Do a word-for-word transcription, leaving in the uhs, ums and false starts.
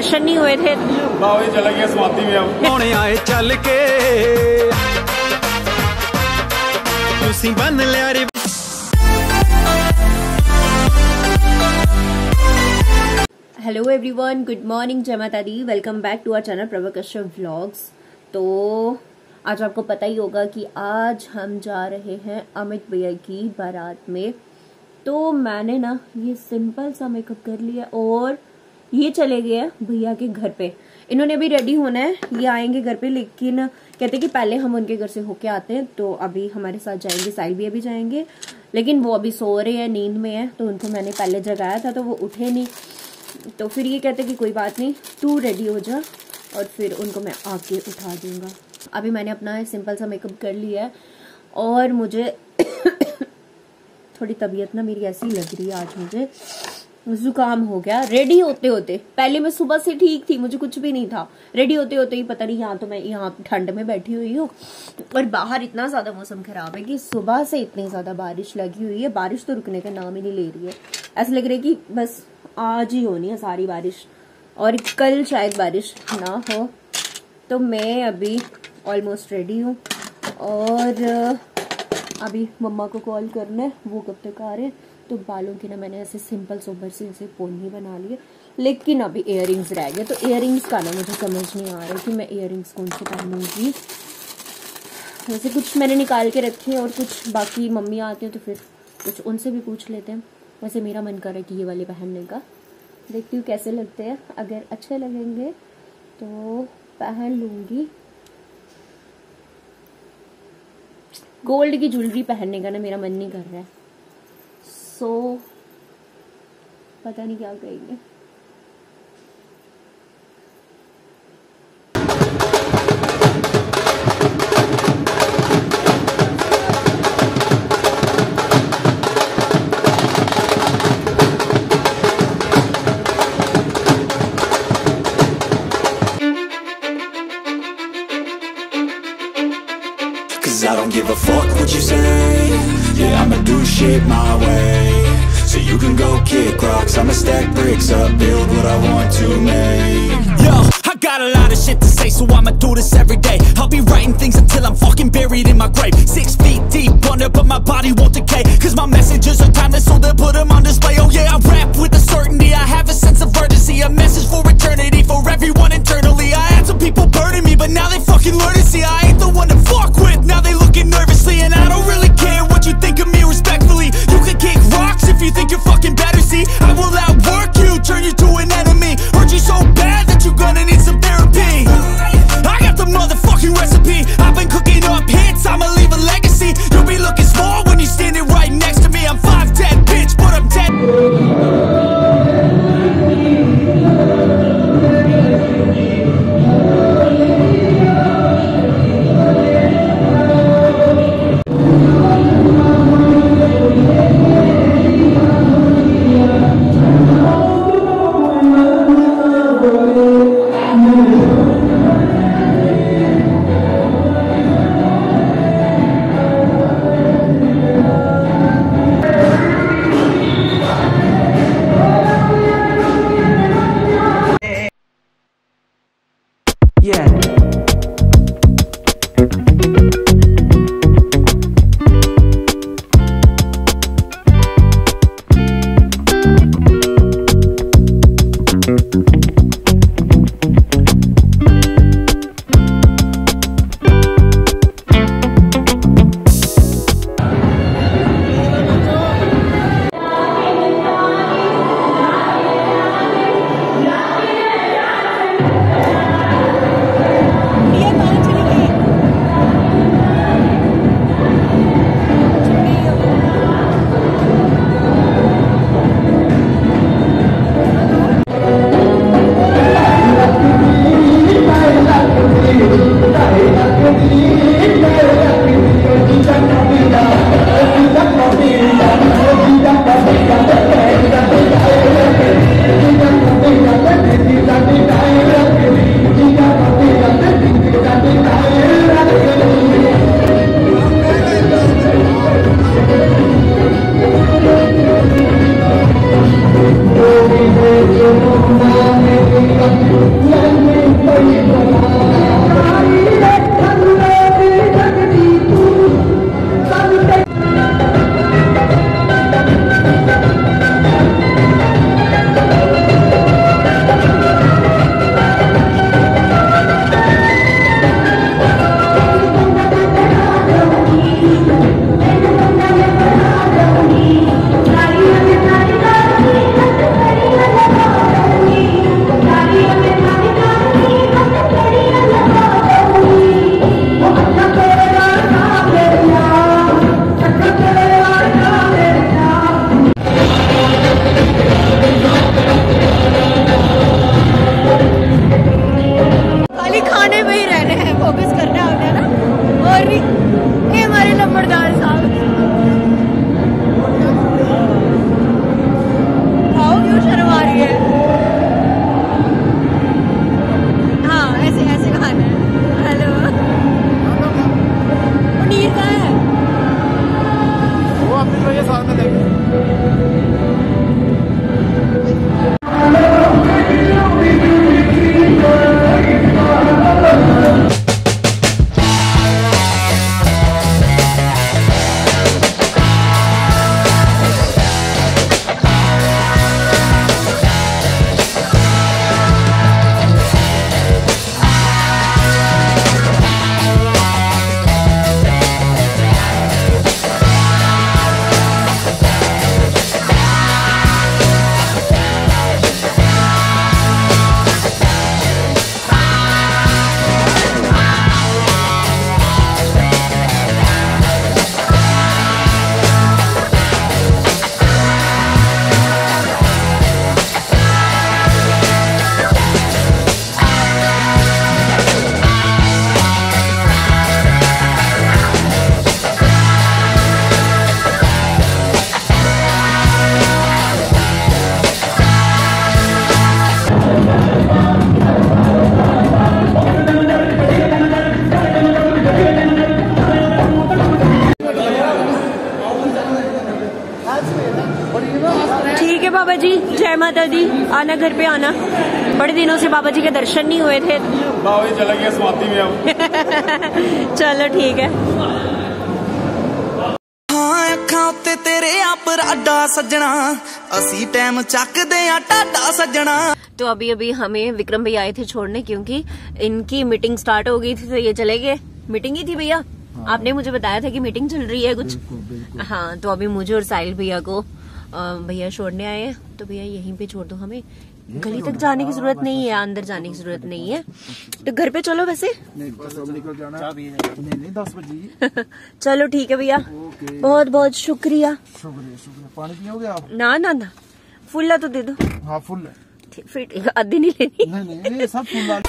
दर्शन नहीं हुए थे। बाबा चला गया समाप्ति में अब होने आए चल के तुसी बन लिया रे। हेलो एवरीवन, गुड मॉर्निंग, जय माता दी। Welcome back to our channel Prabha Kashyap vlogs. तो आज आपको पता ही होगा कि आज हम जा रहे हैं अमित भैया की बारात में। तो मैंने ना ये सिंपल सा मेकअप कर लिया और ये चले गए भैया के घर पे। इन्होंने अभी रेडी होना है, ये आएंगे घर पे, लेकिन कहते कि पहले हम उनके घर से होके आते हैं। तो अभी हमारे साथ जाएंगे, साहिल भी अभी जाएंगे, लेकिन वो अभी सो रहे हैं, नींद में है। तो उनको मैंने पहले जगाया था तो वो उठे नहीं। तो फिर ये कहते कि कोई बात नहीं, तू रेडी हो जा और फिर उनको मैं आके उठा दूंगा। अभी मैंने अपना सिंपल सा मेकअप कर लिया है और मुझे थोड़ी तबीयत ना मेरी ऐसी लग रही है, आज मुझे जुकाम हो गया रेडी होते होते। पहले मैं सुबह से ठीक थी, मुझे कुछ भी नहीं था, रेडी होते होते ही पता नहीं, यहाँ तो मैं यहाँ ठंड में बैठी हुई हूँ और बाहर इतना ज्यादा मौसम खराब है कि सुबह से इतनी ज्यादा बारिश लगी हुई है। बारिश तो रुकने का नाम ही नहीं ले रही है, ऐसा लग रहा है कि बस आज ही होनी है सारी बारिश और कल शायद बारिश ना हो। तो मैं अभी ऑलमोस्ट रेडी हूँ और अभी मम्मा को कॉल करना है, वो कब तक आ रहे हैं। तो बालों की ना मैंने ऐसे सिंपल सोबर से इसे पोनी बना लिए, लेकिन अभी इयररिंग्स रह गए। तो इयररिंग्स का ना मुझे समझ नहीं आ रहा कि मैं इयररिंग्स कौन से पहनूंगी। वैसे कुछ मैंने निकाल के रखे हैं और कुछ बाकी मम्मी आते हैं तो फिर कुछ उनसे भी पूछ लेते हैं। वैसे मेरा मन कर रहा है कि ये वाले पहनने का, देखती हूँ कैसे लगते हैं। अगर अच्छे लगेंगे तो पहन लूँगी। गोल्ड की ज्वेलरी पहनने का ना मेरा मन नहीं कर रहा है, सो पता नहीं क्या करेंगे। I don't give a fuck what you say. Yeah, I'ma do shit my way. So you can go kick rocks, I'ma stack bricks up, build what I want to make. Yo, I got a lot of shit to say, so I'ma do this every day. I'll be writing things until I'm fucking buried in my grave. Six feet deep under, but my body won't decay. Cause my messages are timeless, so they'll put them on display. Oh yeah, I rap with a certainty, I have a sense of urgency. A message for eternity, for everyone internally. I had some people burning me, but now they fucking learn to see I ain't the one to fuck with. Now they looking nervously, and I don't really care what you think of me respectfully. You can kick rocks if you think you're fucking better, see. I will outwork you, turn you to an enemy. Hurt you so bad that you're gonna need some therapy. I got the motherfucking recipe, I've been cooking up hits, I'ma leave a legacy. You'll be looking small when you're standing right next to me. I'm five ten, bitch, but I'm ten. बजे साथ में देंगे। ठीक है बाबा जी, जय माता दी। आना घर पे आना, बड़े दिनों से बाबा जी के दर्शन नहीं हुए थे। बाबा जी चला गया समाधि में अब। चलो ठीक है। हाँ अखां उत्ते तेरे आप राडा सजना, असी टाइम चकदे आ टाडा सजना। तो अभी अभी हमें विक्रम भैया आए थे छोड़ने, क्योंकि इनकी मीटिंग स्टार्ट हो गई थी तो ये चले गए। मीटिंग ही थी भैया, आपने मुझे बताया था कि मीटिंग चल रही है कुछ। हाँ, तो अभी मुझे और साहिल भैया को भैया छोड़ने आए हैं। तो भैया यहीं पे छोड़ दो, हमें गली तक जाने की जरूरत नहीं है, अंदर जाने की जरूरत नहीं है। तो घर पे चलो वैसे। नहीं बस अब निकल जाना। नहीं नहीं दस बजे। चलो ठीक है भैया, बहुत बहुत शुक्रिया। शुक्रिया शुक्रिया। पानी पियोगे आप? ना ना ना, फुल्ला तो दे दो। हाँ फुल है। फिर आधी नहीं लेनी। नहीं नहीं सब फुल।